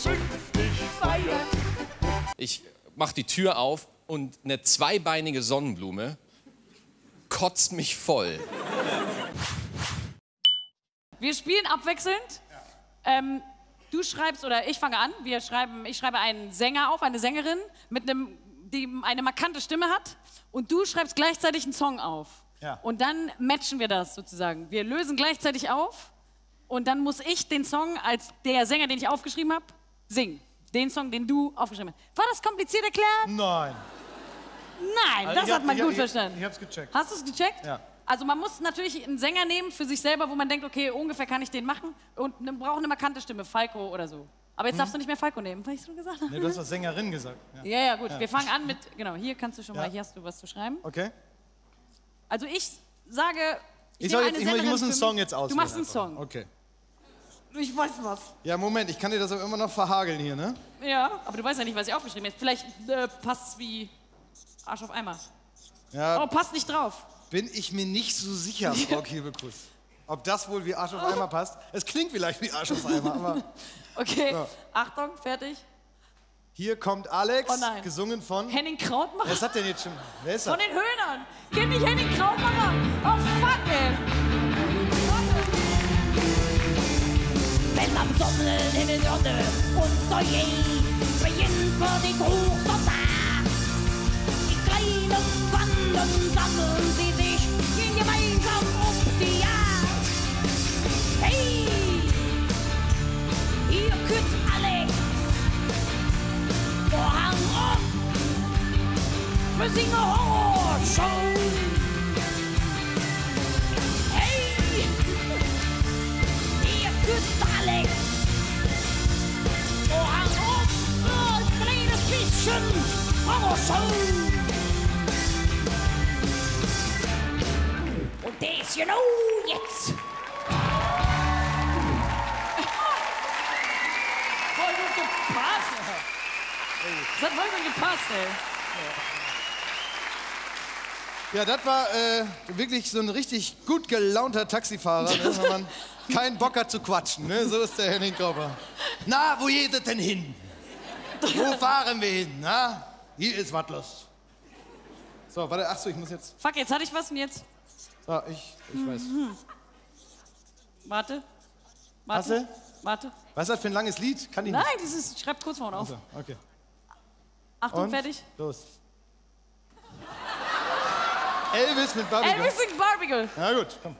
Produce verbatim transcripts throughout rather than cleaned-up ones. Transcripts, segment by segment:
süchtig feiern. Ich mach die Tür auf und eine zweibeinige Sonnenblume kotzt mich voll. Wir spielen abwechselnd. Ja. Ähm, du schreibst, oder ich fange an, wir schreiben, ich schreibe einen Sänger auf, eine Sängerin, mit einem, die eine markante Stimme hat. Und du schreibst gleichzeitig einen Song auf. Ja. Und dann matchen wir das sozusagen. Wir lösen gleichzeitig auf und dann muss ich den Song als der Sänger, den ich aufgeschrieben habe, singen. Den Song, den du aufgeschrieben hast. War das kompliziert erklärt? Nein. Nein, Also das ich hat hab, man ich gut hab, verstanden. Ich, ich hab's gecheckt. Hast du es gecheckt? Ja. Also man muss natürlich einen Sänger nehmen für sich selber, wo man denkt, okay, ungefähr kann ich den machen und man braucht eine markante Stimme, Falco oder so. Aber jetzt hm. darfst du nicht mehr Falco nehmen, weil ich so gesagt habe. Nee, du hast was Sängerin gesagt. Ja, ja, ja gut. Ja. Wir fangen an mit, genau, hier kannst du schon Ja. mal, hier hast du was zu schreiben. Okay. Also ich sage, ich, Ich, soll nehme jetzt, eine ich, muss- ich Sängerin muss einen für Song mich. jetzt auswählen. Du machst einen einfach. Song. Okay. Ich weiß was. Ja, Moment, ich kann dir das aber immer noch verhageln hier, ne? Ja, aber du weißt ja nicht, was ich aufgeschrieben habe. Vielleicht äh, passt es wie Arsch auf Eimer. Ja, Oh, passt nicht drauf. bin ich mir nicht so sicher, Frau Kiebekuss. Ob das wohl wie Arsch auf Eimer passt? Es klingt vielleicht wie Arsch auf Eimer, aber... Okay, So. Achtung, fertig. Hier kommt Alex, Oh nein. gesungen von... Henning Krautmacher. Wer ist das denn jetzt schon? Wer ist das? Von den Höhnern. Kennt nicht Henning Krautmacher? Oh, fuck, ey. Wenn am Sonnenhimmel Sonne und Soje beginnt für den Hochsommer. Die kleinen Banden sammeln sie sich, gehen gemeinsam um die Jagd. Hey, hier küsst Alex, Vorhang auf, wir singen Horrorshow. Hey, hier küsst Alex, Vorhang auf, nur ein kleines bisschen Horrorshow. Und das genau jetzt. Voll gut gepasst. Das hat voll gut gepasst, ey. Ja, das war äh, wirklich so ein richtig gut gelaunter Taxifahrer, ne, wenn man keinen Bock hat zu quatschen. Ne? So ist der Henning Krauper. Na, wo geht es denn hin? Wo fahren wir hin? Na? Hier ist was los. So, warte, ach so, ich muss jetzt... Fuck, jetzt hatte ich was und jetzt. So, ich, ich weiß. Warte. Hast Warte. du? Warte. Was ist das für ein langes Lied? Kann ich Nein, nicht. dieses schreibt kurz vorne auf. So, okay. Achtung, Und? fertig. Los. Elvis mit Barbie. Elvis singt Barbie Girl. Na gut, komm.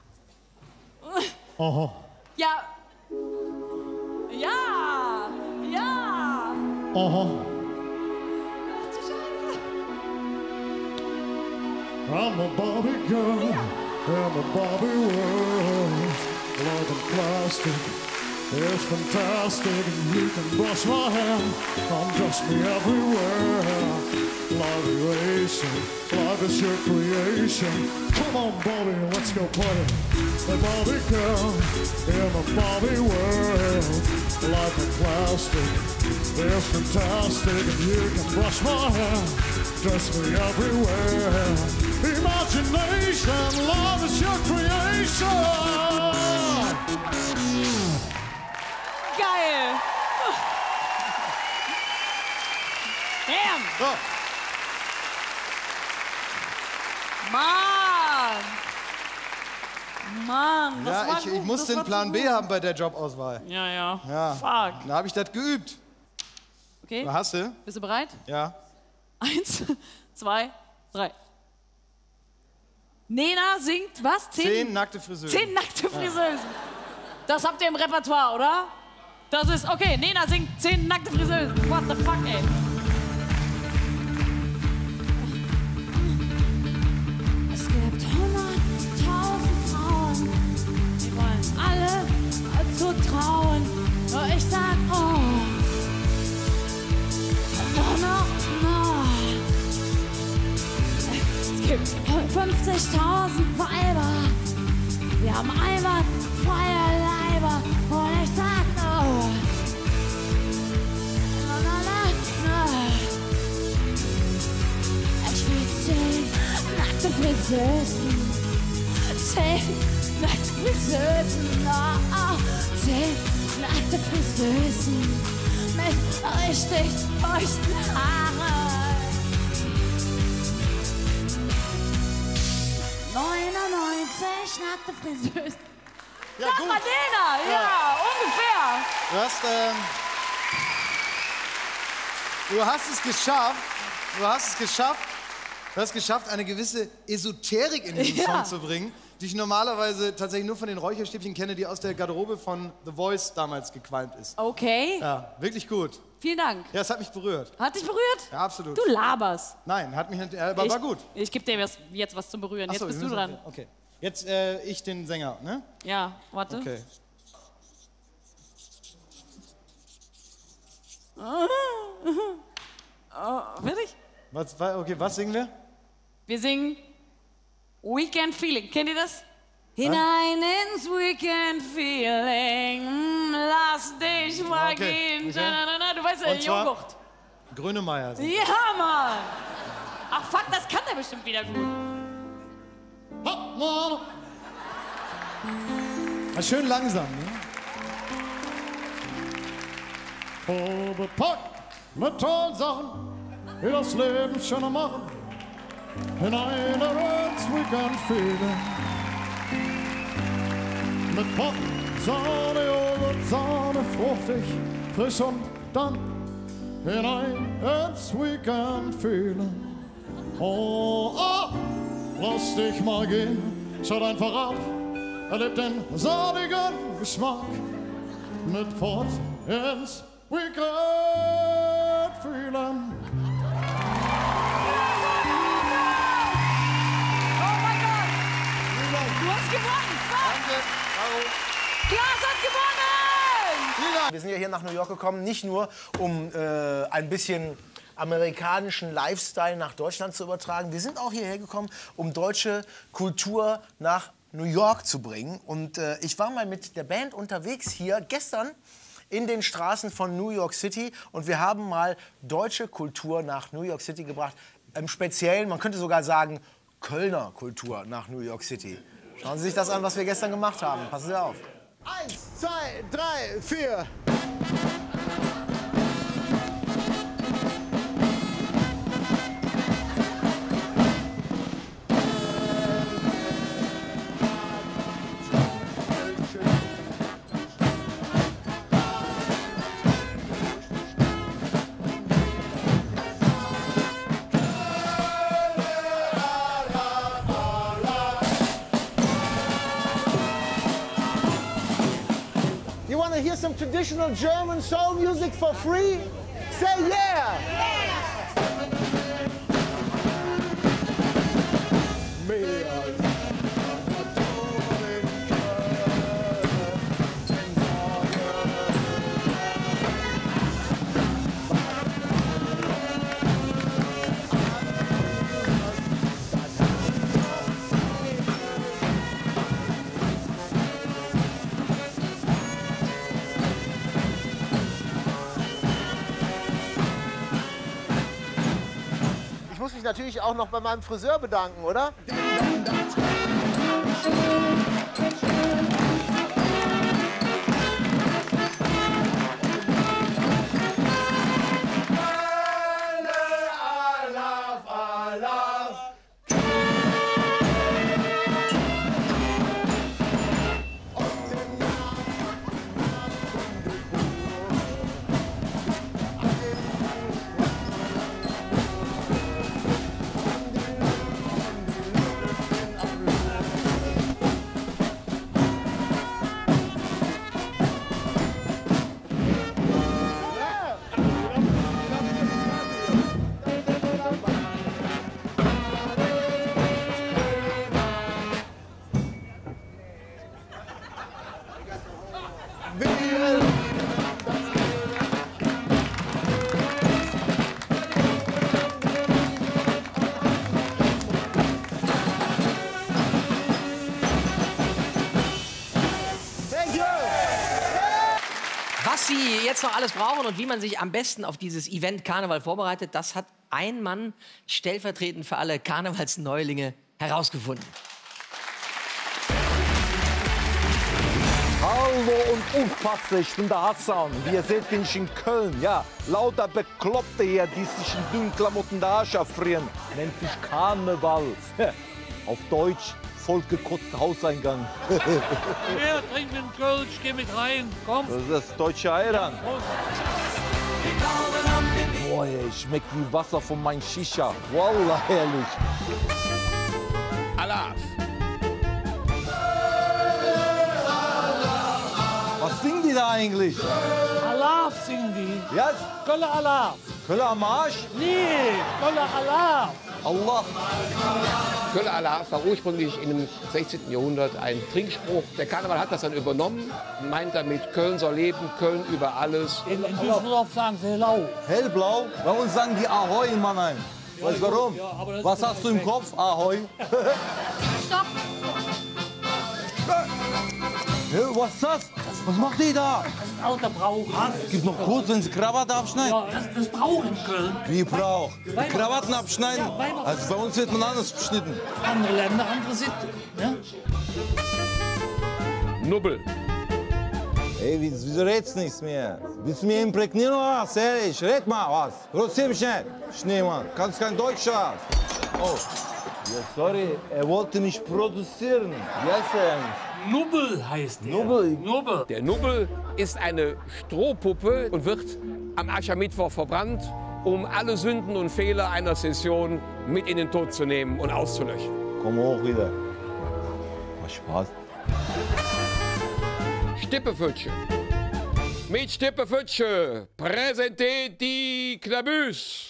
Ja. Ja. Ja. I'm a Barbie girl in a Barbie world. Love and plastic, it's fantastic. And you can brush my hair, undress me everywhere. Love is racing, love is your creation. Come on, Barbie, let's go party. A Barbie girl in a Barbie world. Life and plastic, it's fantastic. And you can brush my hair, dress me everywhere. Imagination, love is your creation. Geil. Damn. So. Mann. Mann, das Ja, war ich, gut. ich muss das den war Plan zu B gut. haben bei der Jobauswahl. Ja, ja. Ja. Fuck. Da habe ich das geübt. Okay, Hast du? bist du bereit? Ja. Eins, zwei, drei. Nena singt was? Zehn, Zehn nackte Friseusen. Zehn nackte Friseusen. Das habt ihr im Repertoire, oder? Das ist, okay, Nena singt zehn nackte Friseusen. What the fuck, ey? Es gibt hunderttausend Frauen, die wollen alle zu trauen. Nur ich sag, oh, no, no, no. Es gibt fünfzigtausend Weiber, wir haben einwandfreie Leiber. Und ich sag, no, no, no, no, no. Ich will zehn nackte Friseusen, zehn nackte Friseusen, oh, oh. Zehn nackte Friseusen, mit richtig feuchten Haaren. neunundneunzig nackte Friseuse. Ja, Das gut. war Dena, ja, ja, ungefähr. Du hast, ähm, du hast es geschafft. Du hast es geschafft. Du hast es geschafft, eine gewisse Esoterik in diesen Ja. Song zu bringen, die ich normalerweise tatsächlich nur von den Räucherstäbchen kenne, die aus der Garderobe von The Voice damals gequalmt ist. Okay, Ja, wirklich gut. vielen Dank. Ja, es hat mich berührt. Hat dich berührt? Ja, absolut. Du laberst. Nein, hat mich nicht, äh, aber ich, war gut. Ich gebe dir was, jetzt was zum Berühren. Ach Jetzt so, bist wir du müssen- dran. Okay. Jetzt äh, ich den Sänger, ne? Ja, warte. Okay. Oh, wirklich? Was, wa- okay, was singen wir? Wir singen Weekend Feeling. Kennt ihr das? Hinein ins Weekend Feeling, mm, lass dich mal Okay, gehen. okay. Na, na, na, du weißt ja, Und zwar- Joghurt. Grönemeyer. singt. Ja, Mann. Ach, fuck, das kann der bestimmt wieder gut. Ja, schön langsam, ne? Voll bepackt mit tollen Sachen, die das Leben schöner machen. Hinein ins Weekend Feeling. Mit Pop, Sahne, Joghurt, Sahne, fruchtig, frisch und dann hinein ins Weekend Feeling. Oh, oh, lass dich mal gehen, schaut einfach ab, erlebt den sahnigen Geschmack. Mit Pop ins Weekend Feeling. Oh mein Gott. Du hast gewonnen. Fuck. Danke, Caro. Klaas hat gewonnen. Vielen Dank. Wir sind ja hier nach New York gekommen, nicht nur um äh, ein bisschen amerikanischen Lifestyle nach Deutschland zu übertragen. Wir sind auch hierher gekommen, um deutsche Kultur nach New York zu bringen. Und äh, ich war mal mit der Band unterwegs hier gestern in den Straßen von New York City. Und wir haben mal deutsche Kultur nach New York City gebracht. Im Speziellen, man könnte sogar sagen, Kölner Kultur nach New York City. Schauen Sie sich das an, was wir gestern gemacht haben. Passen Sie auf. Eins, zwei, drei, vier. You want to hear some traditional German soul music for free? Say yeah! Ich muss mich natürlich auch noch bei meinem Friseur bedanken, oder? Was Sie jetzt noch alles brauchen und wie man sich am besten auf dieses Event Karneval vorbereitet, das hat ein Mann stellvertretend für alle Karnevalsneulinge herausgefunden. How Hallo und aufpassen, ich bin der Hassan. Wie ihr seht, bin ich in Köln. Ja, lauter Bekloppte hier, die sich in dünnen Klamotten der Arsch erfrieren. Nennt sich Karneval. Auf Deutsch, vollgekotzter Hauseingang. Wer trinkt einen Kölsch? Geh mit rein, komm. Das ist das deutsche Eiern. Boah, ey, schmeckt wie Wasser von meinem Shisha. Wallah, herrlich. Allah. Was singen die da eigentlich? Allah singen die. Ja? Kölle Allah. Kölle am Arsch? Nee, Kölle Allah. Allah. Kölle Allah war ursprünglich im sechzehnten Jahrhundert ein Trinkspruch. Der Karneval hat das dann übernommen, meint damit, Köln soll leben, Köln über alles. In, in Düsseldorf sagen sie Hellau. Hellblau? Bei uns sagen die Ahoi in Mannheim. Weißt du warum? Ja, was hast du im Kopf? Ahoi. Stopp! Hey, was ist das? Was macht die da? Das ist ein alter Brauch. Was? Gibt noch kurz, wenn sie Krawatte abschneiden? Ja, das, das Brauch in Köln. Wie Brauch? Die Krawatten abschneiden? Ja, also bei uns wird man anders beschnitten. Andere Länder, andere Sitte. Ja? Nubbel. Ey, wieso redest du nichts mehr? Willst du mir imprägnieren oder was? Ehrlich, red mal was. Großzähl mich nicht. Schneemann, kannst kein Deutsch was? Oh. Ja, sorry, er wollte mich produzieren. Wie heißt er eigentlich? Nubbel heißt der. Nubbel? Nubbel. Der Nubbel ist eine Strohpuppe und wird am Aschermittwoch verbrannt, um alle Sünden und Fehler einer Session mit in den Tod zu nehmen und auszulöschen. Komm hoch wieder. War Spaß. Stippefütsche. Mit Stippefütsche präsentiert die Knabüs.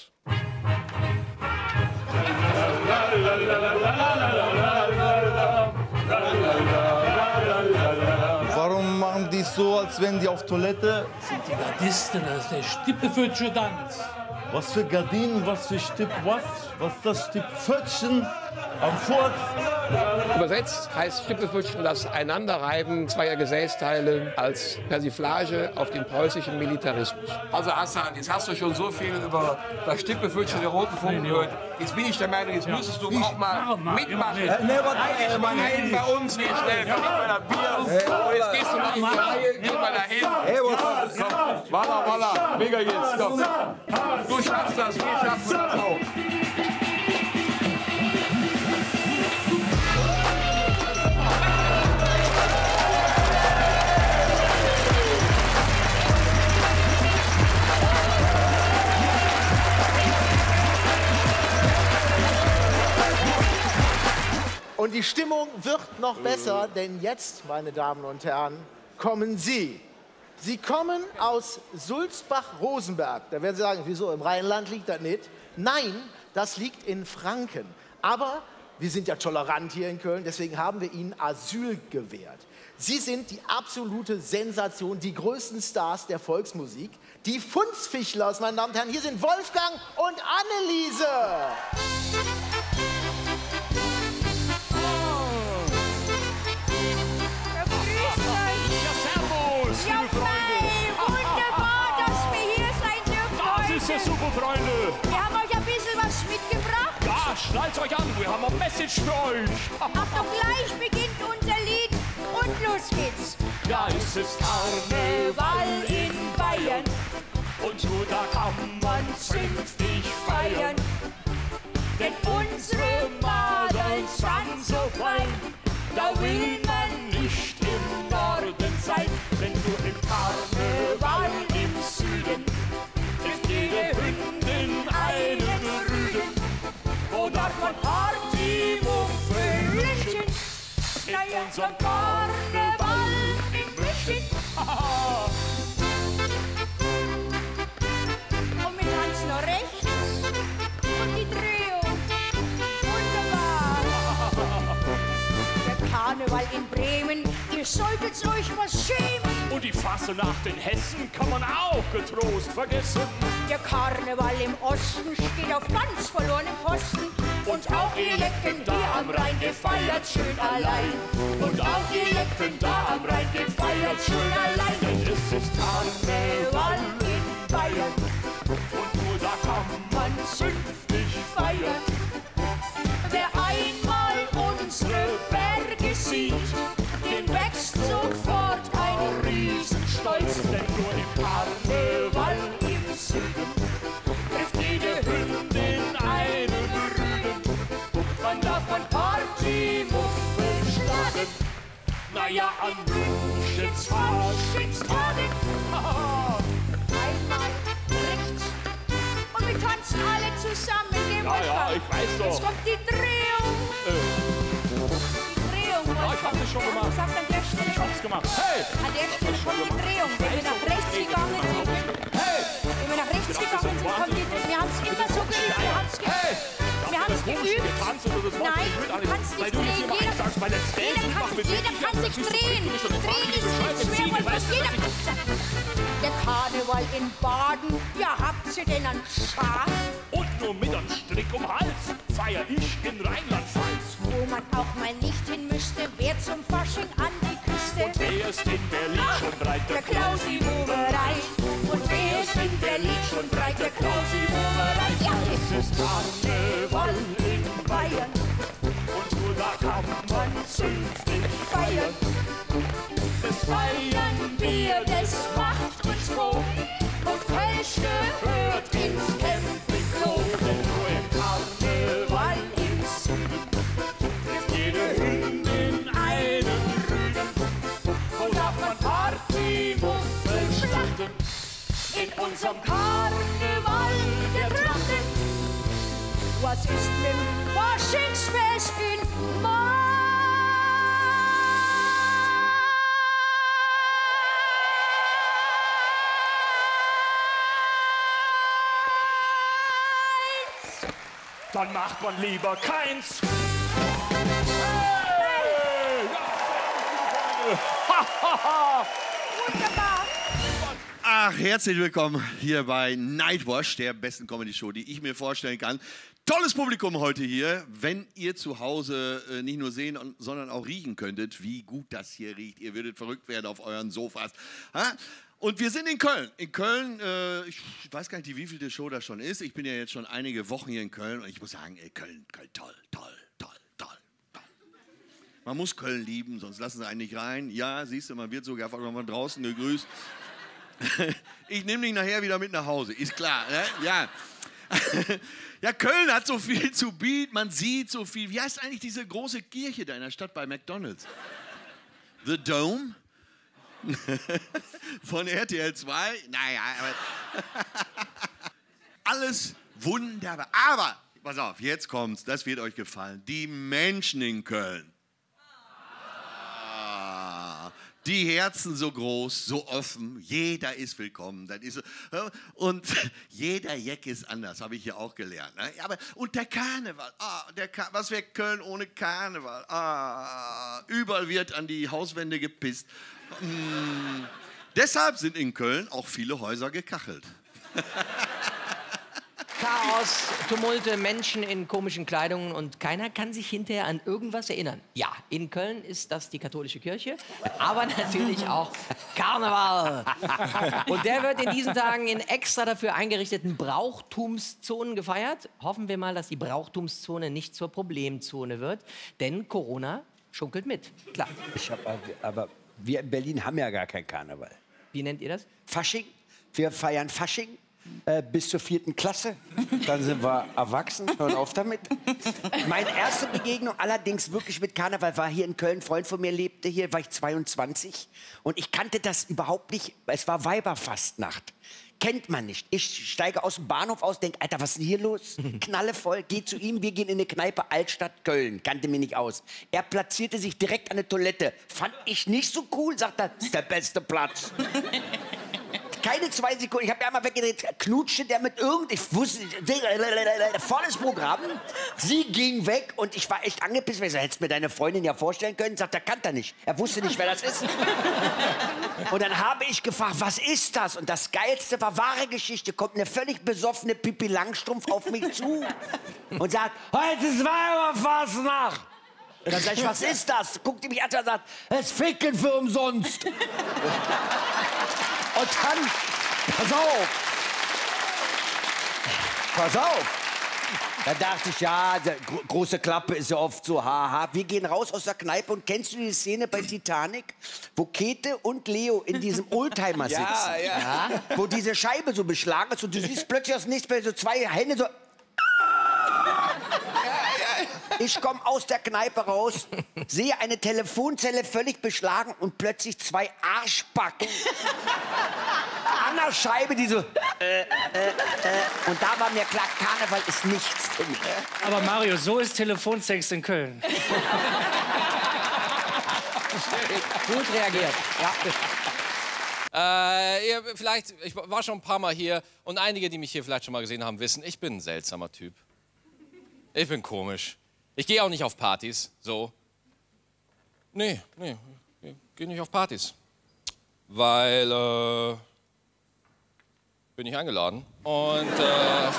Warum machen die so, als wenn die auf Toilette? Das sind die Gardisten, das ist der Stippefütsche-Tanz. Was für Gardinen, was für Stipp, was? Was ist das Stippfötchen am Furz? Übersetzt heißt Stippefütschen das Einanderreiben zweier Gesäßteile als Persiflage auf den preußischen Militarismus. Also Hassan, jetzt hast du schon so viel über das Stippefütschen der Roten Funken gehört. Jetzt bin ich der Meinung, jetzt müsstest du auch mal mitmachen. Äh, ne, was, Eigentlich mal hin bei uns, nicht schnell. Gib mal ein Bier. Und jetzt gehst du mal in die Reihe, geh mal dahin. Hey, was? Komm, walla, walla, mega jetzt, komm. Du schaffst das, wir schaffen das auch. Und die Stimmung wird noch besser, denn jetzt, meine Damen und Herren, kommen Sie. Sie kommen aus Sulzbach-Rosenberg. Da werden Sie sagen, wieso, im Rheinland liegt das nicht? Nein, das liegt in Franken. Aber wir sind ja tolerant hier in Köln, deswegen haben wir Ihnen Asyl gewährt. Sie sind die absolute Sensation, die größten Stars der Volksmusik. Die Funzfichlers, meine Damen und Herren, hier sind Wolfgang und Anneliese. Ja, nein, wunderbar, dass wir hier sein dürfen heute. Das ist ja super, Freunde. Wir haben euch ein bisschen was mitgebracht. Ja, schnallt euch an, wir haben ein Message für euch. Achtung, gleich beginnt unser Lied und los geht's. Ja, es ist Karneval in Bayern und nur da kann man zünftig feiern. Denn unsere Madeln sind so fein, da will man nicht im Norden sein. Wenn du im Karneval im Süden ist jede Hündin eine Rüden. Wo darf man Party, wo Fröhlichen? In unserem Karneval in München. Und wir tanzen noch rechts und die Drehung. Wunderbar. Der Karneval in Bremen, ihr solltet euch was schämen. Und die Fassenacht in Hessen kann man auch getrost vergessen. Der Karneval im Osten steht auf ganz verlorenem Posten. Und auch ihr Lecken hier am Rhein gefeiert schön allein. Und auch ihr Lecken da am Rhein gefeiert schön allein. Denn es ist Karneval in Bayern und nur da kann man zünftig feiern. Wer einmal unsere Berge sieht, dem wächst sofort ein Karneval im Süden trifft jede Hündin einen Rüden. Man darf an Partymuffel schlagen, naja, an Münchens Faschingstagen. Einmal rechts und wir tanzen alle zusammen. Gehen Ja, wir ja, mal. ich weiß doch. Jetzt kommt die Drehung. Äh, Die Drehung. ja, ich hab das schon gemacht. Ich an der Stelle. Ich hab's gemacht. Hey! An der Stelle kommt die Drehung. Wenn wir nach rechts gegangen sind, Hey! wenn wir nach rechts gegangen sind, kommt die Drehung. Wir haben es immer so geübt. Wir haben es Hey! geübt. Wir haben es geübt. Getanzt oder das Wort Nein, nicht mit du an. kannst Weil nicht du jetzt drehen. hier mal Jeder, eins sagst, bei Let's Dance, jeder ich mach kann, mit jeder Mickey, kann ja, sich das ist doch drehen. du bist doch eine Drehen Frau, ist du nicht schreibst schwer, Ziege, weil weißt du, jeder kann. Der Karneval in Baden, ja, habt ihr denn einen Schaf? Und nur mit einem Strick um Hals feier ich in Rheinland-Pfalz. Wo man auch mal nicht hin müsste, wer zum Fasching an die Küste. Und wer ist in Berlin Ah, schon breit? der Klausi Wuberei. Und wer ist in Berlin schon breit? Der Klausi Wuberei. Ja, Es ist Karneval in Bayern. und nur da kann man zünftig feiern. Das Feiern Bier, das macht uns froh. Und Kölsch gehört ins Campingklo. Denn nur im Karneval im Süden trifft jede Hündin einen Rüden. Wo darf man Partymuffel schlachten? In unserem Karneval der Trachten. Was ist mit dem Faschingsfest in Mainz? Dann macht man lieber keins. Wunderbar. Ach, herzlich willkommen hier bei Nightwash, der besten Comedy-Show, die ich mir vorstellen kann. Tolles Publikum heute hier. Wenn ihr zu Hause äh, nicht nur sehen, sondern auch riechen könntet, wie gut das hier riecht. Ihr würdet verrückt werden auf euren Sofas. Ha? Und wir sind in Köln. In Köln, äh, ich weiß gar nicht, wie viel die Show das schon ist. Ich bin ja jetzt schon einige Wochen hier in Köln und ich muss sagen, ey, Köln, Köln, toll, toll, toll, toll, toll. Man muss Köln lieben, sonst lassen sie einen nicht rein. Ja, siehst du, man wird sogar von draußen gegrüßt. Ich nehme dich nachher wieder mit nach Hause, ist klar. Ne? Ja. Ja, Köln hat so viel zu bieten, man sieht so viel. Wie heißt eigentlich diese große Kirche da in der Stadt bei McDonald's? The Dome? Von R T L zwei? Naja, aber alles wunderbar. Aber, pass auf, jetzt kommt's, das wird euch gefallen. Die Menschen in Köln. Die Herzen so groß, so offen, jeder ist willkommen. Das ist so. Und jeder Jack ist anders, habe ich hier auch gelernt. Ne? Aber, und der Karneval, ah, der Kar was wäre Köln ohne Karneval? Ah, überall wird an die Hauswände gepisst. Hm. Deshalb sind in Köln auch viele Häuser gekachelt. Chaos, Tumulte, Menschen in komischen Kleidungen und keiner kann sich hinterher an irgendwas erinnern. Ja, in Köln ist das die katholische Kirche, aber natürlich auch Karneval. Und der wird in diesen Tagen in extra dafür eingerichteten Brauchtumszonen gefeiert. Hoffen wir mal, dass die Brauchtumszone nicht zur Problemzone wird, denn Corona schunkelt mit. Klar. Ich hab, aber wir in Berlin haben ja gar keinen Karneval. Wie nennt ihr das? Fasching. Wir feiern Fasching. Äh, bis zur vierten Klasse. Dann sind wir erwachsen. Hören auf damit. Meine erste Begegnung allerdings wirklich mit Karneval war hier in Köln. Ein Freund von mir lebte hier, war ich zweiundzwanzig. Und ich kannte das überhaupt nicht. Es war Weiberfastnacht. Kennt man nicht. Ich steige aus dem Bahnhof aus, denke, Alter, was ist denn hier los? Knallevoll, geh zu ihm, wir gehen in eine Kneipe, Altstadt, Köln. Kannte mich nicht aus. Er platzierte sich direkt an der Toilette. Fand ich nicht so cool, sagt er, das ist der beste Platz. Keine zwei Sekunden, ich habe ja einmal weggedreht, knutschte der mit irgend, ich wusste, volles Programm. Sie ging weg und ich war echt angepisst, weil ich so, hättest du mir deine Freundin ja vorstellen können? Sagt er, kannte er nicht. Er wusste nicht, wer das ist. Und dann habe ich gefragt, was ist das? Und das Geilste war, wahre Geschichte, kommt eine völlig besoffene Pippi Langstrumpf auf mich zu und sagt, heute ist Weiberfastnacht. Und dann sag ich, was ist das? Guckt die mich an und sagt, es Ficken für umsonst. Und dann, pass auf, pass auf, Da dachte ich, ja, der, gro große Klappe ist ja oft so, haha. Wir gehen raus aus der Kneipe und kennst du die Szene bei Titanic, wo Käthe und Leo in diesem Oldtimer sitzen? Ja, ja. Ja, wo diese Scheibe so beschlagen ist und du siehst plötzlich aus nichts mehr so zwei Hände so... Ich komme aus der Kneipe raus, sehe eine Telefonzelle völlig beschlagen und plötzlich zwei Arschbacken an der Scheibe, die so... Äh, äh, äh, und da war mir klar, Karneval ist nichts für mich. Aber Mario, so ist Telefonsex in Köln. Gut reagiert. Ja. Äh, ihr, vielleicht, ich war schon ein paar Mal hier und einige, die mich hier vielleicht schon mal gesehen haben, wissen, ich bin ein seltsamer Typ. Ich bin komisch. Ich gehe auch nicht auf Partys, so. Nee, nee, ich gehe nicht auf Partys. Weil, äh, bin ich eingeladen. Und, äh,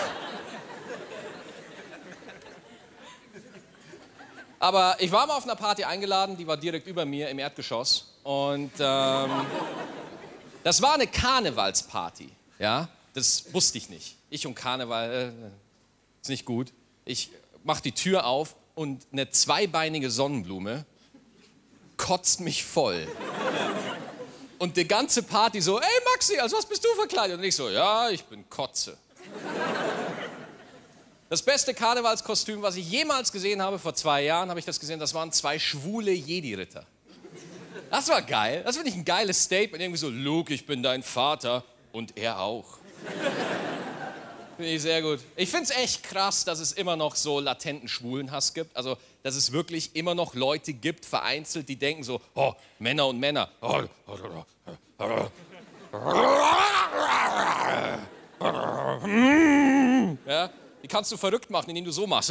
aber ich war mal auf einer Party eingeladen, die war direkt über mir im Erdgeschoss. Und, ähm, das war eine Karnevalsparty, ja. Das wusste ich nicht. Ich und Karneval, äh, ist nicht gut. Ich mach die Tür auf und eine zweibeinige Sonnenblume kotzt mich voll. Und die ganze Party so, ey Maxi, als was bist du verkleidet? Und ich so, ja, ich bin Kotze. Das beste Karnevalskostüm, was ich jemals gesehen habe, vor zwei Jahren habe ich das gesehen, das waren zwei schwule Jedi-Ritter. Das war geil, das finde ich ein geiles Statement. Irgendwie so, Luke, ich bin dein Vater und er auch. Finde ich sehr gut. Ich finde es echt krass, dass es immer noch so latenten Schwulenhass gibt. Also, dass es wirklich immer noch Leute gibt, vereinzelt, die denken so, oh, Männer und Männer. Oh, ja, die kannst du verrückt machen, indem du so machst.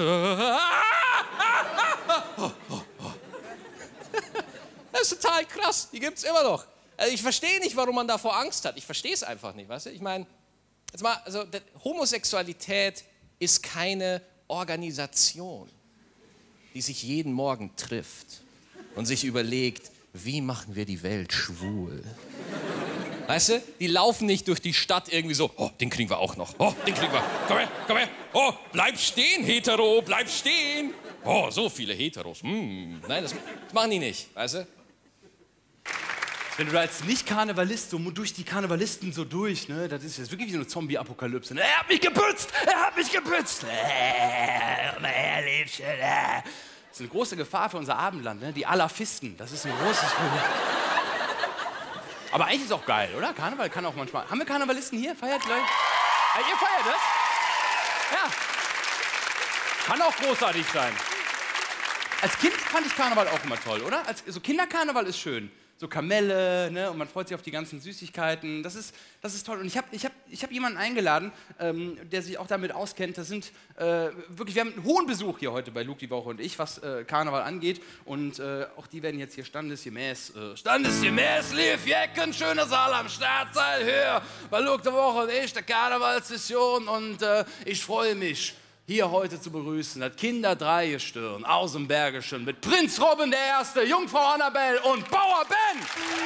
Das ist total krass, die gibt's immer noch. Also ich verstehe nicht, warum man davor Angst hat. Ich verstehe es einfach nicht, weißt du? Ich meine, jetzt mal, also Homosexualität ist keine Organisation, die sich jeden Morgen trifft und sich überlegt, wie machen wir die Welt schwul? Weißt du, die laufen nicht durch die Stadt irgendwie so, oh, den kriegen wir auch noch, oh, den kriegen wir, komm her, komm her, oh, bleib stehen, Hetero, bleib stehen. Oh, so viele Heteros, hm. Nein, das, das machen die nicht, weißt du? Wenn du da als Nicht-Karnevalist so durch die Karnevalisten so durch, ne, das ist jetzt wirklich wie so eine Zombie-Apokalypse. Ne? Er hat mich gebützt! Er hat mich gebützt! Äh, mein Liebchen, äh. Das ist eine große Gefahr für unser Abendland, ne? Die Alafisten. Das ist ein großes Problem. Aber eigentlich ist es auch geil, oder? Karneval kann auch manchmal... Haben wir Karnevalisten hier? Feiert gleich? Ja, ihr feiert das? Ja. Kann auch großartig sein. Als Kind fand ich Karneval auch immer toll, oder? Als, so Kinderkarneval ist schön. So Kamelle, ne? Und man freut sich auf die ganzen Süßigkeiten. Das ist, das ist toll. Und ich habe ich hab, ich hab jemanden eingeladen, ähm, der sich auch damit auskennt. Das sind äh, wirklich, wir haben einen hohen Besuch hier heute bei Luke die Woche und ich, was äh, Karneval angeht. Und äh, auch die werden jetzt hier standesgemäß, äh, standesgemäß, lief Jecken, schöner Saal am Start, sei höher. Bei Luke die Woche und ich, der Karnevalssession. Und äh, ich freue mich, hier heute zu begrüßen, das Kinderdreigestirn aus dem Bergischen mit Prinz Robin der Erste, Jungfrau Annabelle und Bauer Ben.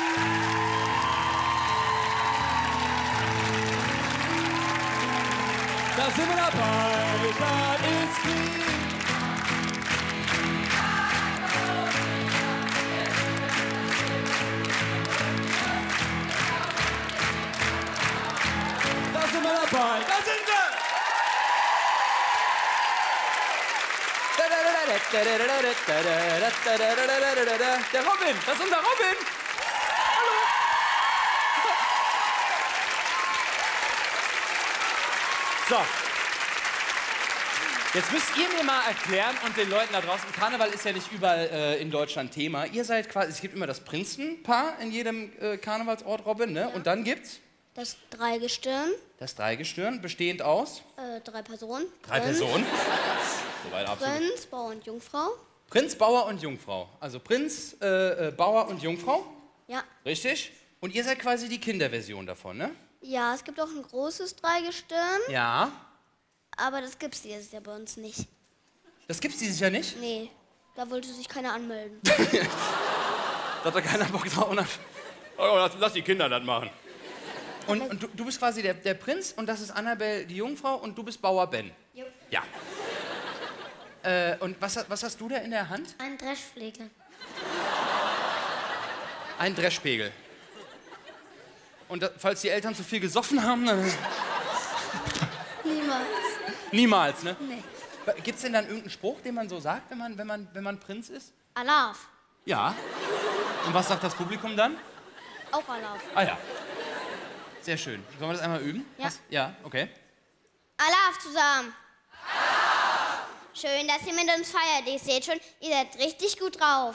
Da sind wir dabei, das ist Krieg. Da sind wir dabei, da sind wir! Der Robin, das ist unser Robin. Hallo. So. Jetzt müsst ihr mir mal erklären und den Leuten da draußen, Karneval ist ja nicht überall äh, in Deutschland Thema. Ihr seid quasi, es gibt immer das Prinzenpaar in jedem äh, Karnevalsort, Robin, ne? Und dann gibt's? Das Dreigestirn. Das Dreigestirn, bestehend aus? Äh, drei Personen. Drei Prinz, Personen. Soweit absolut. Prinz, Bauer und Jungfrau. Prinz, Bauer und Jungfrau. Also Prinz, äh, äh, Bauer und Jungfrau. Ja. Richtig? Und ihr seid quasi die Kinderversion davon, ne? Ja, es gibt auch ein großes Dreigestirn. Ja. Aber das gibt's dieses Jahr bei uns nicht. Das gibt's dieses Jahr nicht? Nee, da wollte sich keiner anmelden. Da hat da keiner Bock drauf. Oh, lass, lass die Kinder das machen. Und, und du, du bist quasi der, der Prinz und das ist Annabelle die Jungfrau und du bist Bauer Ben. Jo. Ja. Äh, und was, was hast du da in der Hand? Ein Dreschflegel. Ein Dreschpegel. Und da, falls die Eltern zu viel gesoffen haben, dann... Niemals. Niemals, ne? Nee. Gibt's denn dann irgendeinen Spruch, den man so sagt, wenn man, wenn man, wenn man Prinz ist? Alaf. Ja. Und was sagt das Publikum dann? Auch Alaf. Ah ja. Sehr schön. Sollen wir das einmal üben? Ja. Was? Ja, okay. Alaf zusammen. Schön, dass ihr mit uns feiert. Ich seht schon, ihr seid richtig gut drauf.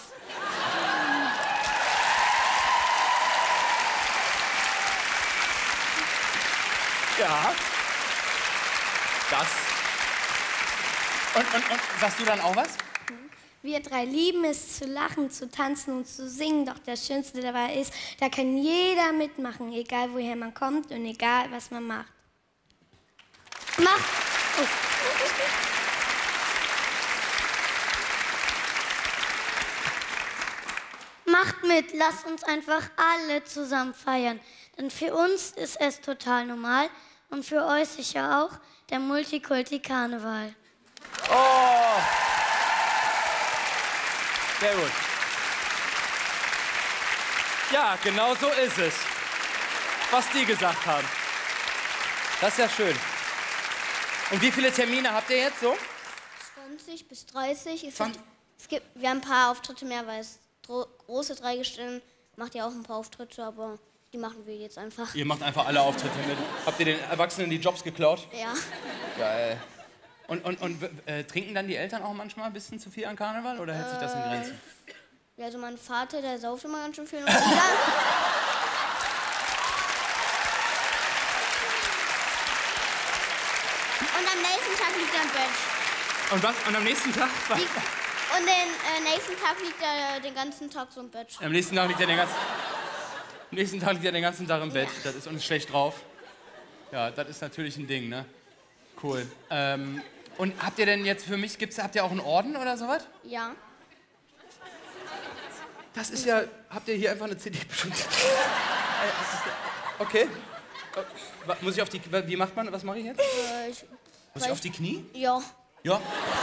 Ja. Das. Und, und, und sagst du dann auch was? Wir drei lieben es, zu lachen, zu tanzen und zu singen. Doch das Schönste dabei ist, da kann jeder mitmachen, egal woher man kommt und egal was man macht. Mach! Oh. Macht mit, lasst uns einfach alle zusammen feiern. Denn für uns ist es total normal und für euch sicher auch der Multikulti-Karneval. Oh! Sehr gut. Ja, genau so ist es. Was die gesagt haben. Das ist ja schön. Und wie viele Termine habt ihr jetzt so? zwanzig bis dreißig. Es zwanzig? gibt, es gibt, wir haben ein paar Auftritte mehr, weil es dro- große Dreigestirn macht ja auch ein paar Auftritte, aber die machen wir jetzt einfach. Ihr macht einfach alle Auftritte mit. Habt ihr den Erwachsenen die Jobs geklaut? Ja. Geil. Und, und, und äh, trinken dann die Eltern auch manchmal ein bisschen zu viel an Karneval oder hält sich das in Grenzen? Ja, also mein Vater, der sauft immer ganz schön viel. Und, und am nächsten Tag liegt er im Bett. Und was? Und am nächsten Tag? Liegt, und den äh, nächsten Tag liegt er den ganzen Tag so im Bett. Am nächsten Tag liegt er den ganzen, am nächsten Tag liegt er den ganzen Tag im Bett. Das ist uns schlecht drauf. Ja, das ist natürlich ein Ding, ne? Cool. Ähm, und habt ihr denn jetzt für mich, gibt's, habt ihr auch einen Orden oder sowas? Ja. Das ist ja, habt ihr hier einfach eine C D bestimmt? Okay. Muss ich auf die, wie macht man, was mache ich jetzt? Äh, ich, Muss ich auf die Knie? Ja. Ja.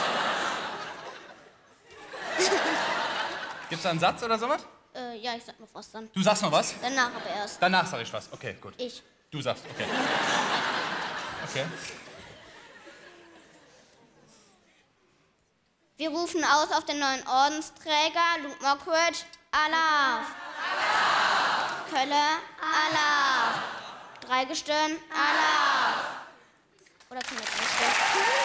Gibt's da einen Satz oder sowas? Äh, ja, ich sag noch was dann. Du sagst noch was? Danach aber erst. Danach sag ich was. Okay, gut. Ich. Du sagst, okay. Okay. Wir rufen aus auf den neuen Ordensträger, Luke Mockridge, Alaf. Kölle, Alaf. Dreigestirn, Alaf. Oder können wir Dreigestirn?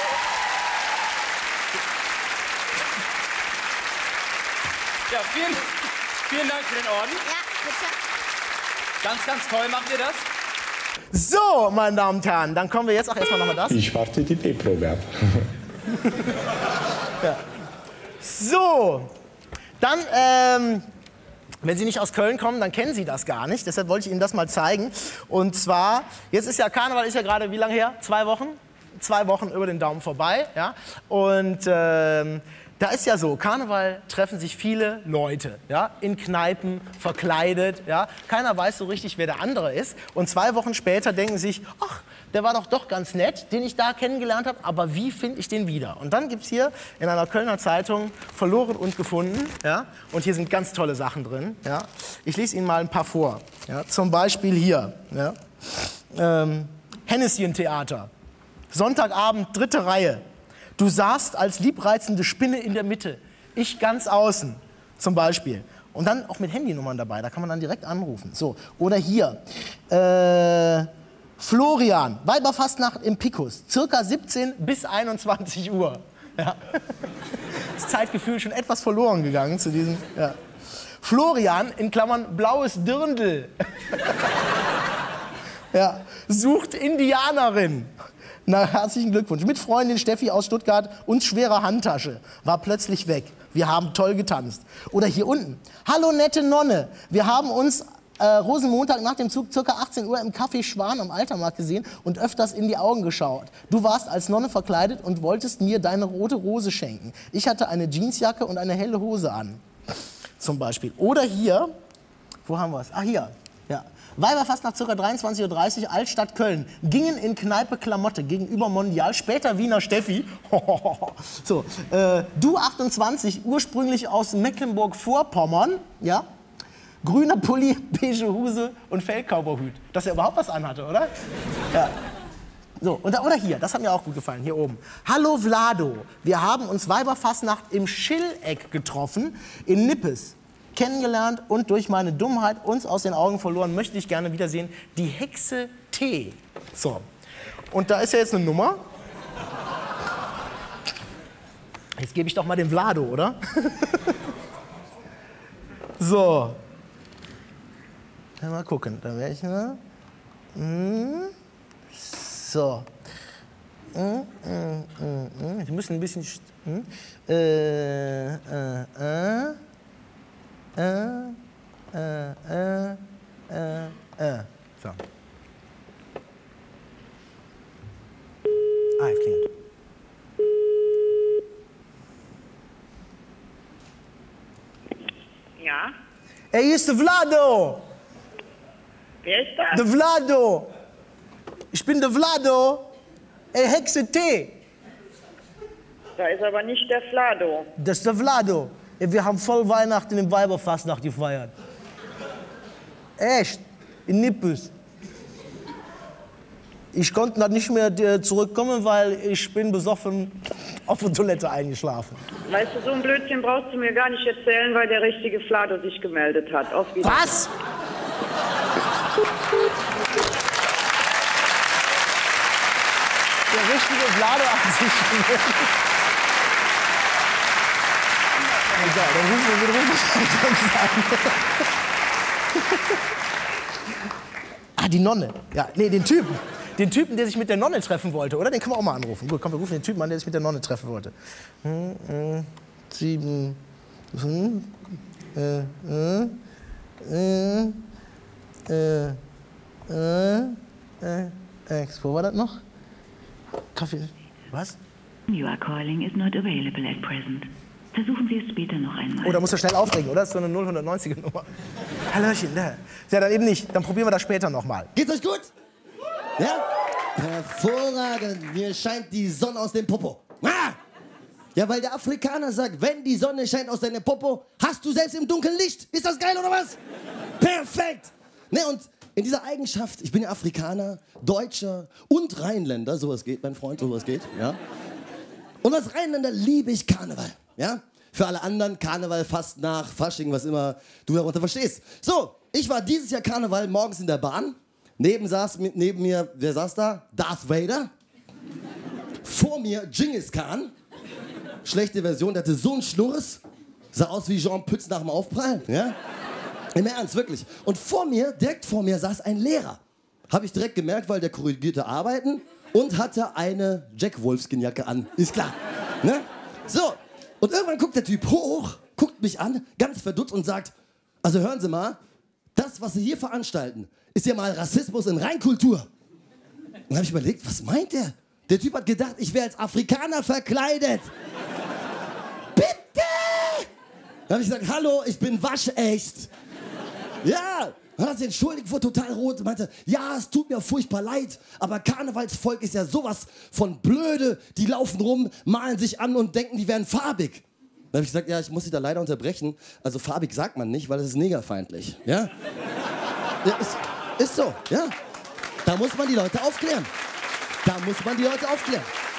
Ja, vielen, vielen Dank für den Orden. Ja, bitte. Ganz, ganz toll macht ihr das. So, meine Damen und Herren, dann kommen wir jetzt auch erstmal nochmal das. Ich warte die B-Probe ab. Ja. So, dann, ähm, wenn Sie nicht aus Köln kommen, dann kennen Sie das gar nicht. Deshalb wollte ich Ihnen das mal zeigen. Und zwar, jetzt ist ja Karneval, ist ja gerade wie lange her? Zwei Wochen? Zwei Wochen über den Daumen vorbei. Ja? Und ähm, da ist ja so, Karneval treffen sich viele Leute, ja, in Kneipen, verkleidet, ja. Keiner weiß so richtig, wer der andere ist. Und zwei Wochen später denken sich, ach, der war doch doch ganz nett, den ich da kennengelernt habe, aber wie finde ich den wieder? Und dann gibt es hier in einer Kölner Zeitung Verloren und gefunden, ja. Und hier sind ganz tolle Sachen drin, ja. Ich lese Ihnen mal ein paar vor, ja. Zum Beispiel hier, ja. Ähm, Henneschen-Theater, Sonntagabend, dritte Reihe. Du saßt als liebreizende Spinne in der Mitte, ich ganz außen, zum Beispiel. Und dann auch mit Handynummern dabei, da kann man dann direkt anrufen. So. Oder hier, äh, Florian, Weiberfastnacht im Picus, circa siebzehn bis einundzwanzig Uhr. Ja. Das Zeitgefühl schon etwas verloren gegangen zu diesem. Ja. Florian, in Klammern, blaues Dirndl. Ja. Sucht Indianerin. Na, herzlichen Glückwunsch. Mit Freundin Steffi aus Stuttgart und schwerer Handtasche. War plötzlich weg. Wir haben toll getanzt. Oder hier unten. Hallo nette Nonne. Wir haben uns äh, Rosenmontag nach dem Zug ca. achtzehn Uhr im Café Schwan am Altermarkt gesehen und öfters in die Augen geschaut. Du warst als Nonne verkleidet und wolltest mir deine rote Rose schenken. Ich hatte eine Jeansjacke und eine helle Hose an. Zum Beispiel. Oder hier. Wo haben wir es? Ah, hier. Ja. Weiberfastnacht ca. dreiundzwanzig Uhr dreißig, Altstadt Köln. Gingen in Kneipe Klamotte gegenüber Mondial, später Wiener Steffi. So, äh, du achtundzwanzig, ursprünglich aus Mecklenburg-Vorpommern, ja? Grüner Pulli, beige Hose und Fellkauberhut. Dass er überhaupt was anhatte, oder? Ja. So, oder, oder hier, das hat mir auch gut gefallen, hier oben. Hallo Vlado, wir haben uns Weiberfastnacht im Schilleck getroffen, in Nippes. Kennengelernt und durch meine Dummheit uns aus den Augen verloren, möchte ich gerne wiedersehen. Die Hexe T. So, und da ist ja jetzt eine Nummer. Jetzt gebe ich doch mal den Vlado, oder? So. Mal gucken, da wäre ich mal. Hm. So. Hm, hm, hm, hm. Ich muss ein bisschen. Hm. Äh, äh, äh. Äh, äh, äh, äh, äh. So. Ah, jetzt klingelt. Ja? Ey, hier ist der Vlado! Wer ist das? Der Vlado! Ich bin der Vlado! Ey, Hexe T! Da ist aber nicht der Vlado. Das ist der Vlado! Ey, wir haben voll Weihnachten im Weiberfastnacht gefeiert. Echt? In Nippes. Ich konnte dann nicht mehr zurückkommen, weil ich bin besoffen auf der Toilette eingeschlafen. Weißt du, so ein Blödsinn brauchst du mir gar nicht erzählen, weil der richtige Vlado sich gemeldet hat. Auf Wiedersehen. Was? Der richtige Vlado hat sich gemeldet. Egal, dann rufen wir wieder rufen an. Ah, die Nonne. Ja, nee, den Typen. Den Typen, der sich mit der Nonne treffen wollte, oder? Den können wir auch mal anrufen. Gut, komm, wir rufen den Typen an, der sich mit der Nonne treffen wollte. Hm, hm, sieben, hm, äh, äh, äh, äh, äh, äh, äh, wo war das noch? Kaffee. Was? You are calling is not available at present. Versuchen Sie es später noch einmal. Oh, da muss er schnell aufregen, oder? Das ist so eine null neunziger Nummer. Hallöchen, ne? Ja, dann eben nicht. Dann probieren wir das später noch mal. Geht's euch gut? Ja? Hervorragend. Mir scheint die Sonne aus dem Popo. Ah! Ja, weil der Afrikaner sagt, wenn die Sonne scheint aus deinem Popo, hast du selbst im Dunkeln Licht. Ist das geil oder was? Perfekt. Ne, und in dieser Eigenschaft, ich bin ja Afrikaner, Deutscher und Rheinländer, sowas geht, mein Freund, sowas geht, ja. Und als Rheinländer liebe ich Karneval, ja. Für alle anderen Karneval, Fastnacht, Fasching, was immer du darunter verstehst. So, ich war dieses Jahr Karneval morgens in der Bahn. Neben, saß, neben mir, wer saß da? Darth Vader. Vor mir Genghis Khan. Schlechte Version, der hatte so einen Schnurres. Sah aus wie Jean Pütz nach dem Aufprall. Ja? Im Ernst, wirklich. Und vor mir, direkt vor mir, saß ein Lehrer. Habe ich direkt gemerkt, weil der korrigierte Arbeiten und hatte eine Jack Wolfskin-Jacke an. Ist klar. Ne? So, und irgendwann guckt der Typ hoch, guckt mich an, ganz verdutzt und sagt, also hören Sie mal, das, was Sie hier veranstalten, ist ja mal Rassismus in Reinkultur. Und dann habe ich überlegt, was meint der? Der Typ hat gedacht, ich wäre als Afrikaner verkleidet. Bitte! Dann habe ich gesagt, hallo, ich bin waschecht. Ja, dann hat er sich entschuldigt, wurde total rot und meinte, ja, es tut mir furchtbar leid, aber Karnevalsvolk ist ja sowas von blöde. Die laufen rum, malen sich an und denken, die wären farbig. Dann habe ich gesagt, ja, ich muss Sie da leider unterbrechen. Also farbig sagt man nicht, weil es ist negerfeindlich. Ja? Ja, ist, ist so, ja. Da muss man die Leute aufklären. Da muss man die Leute aufklären.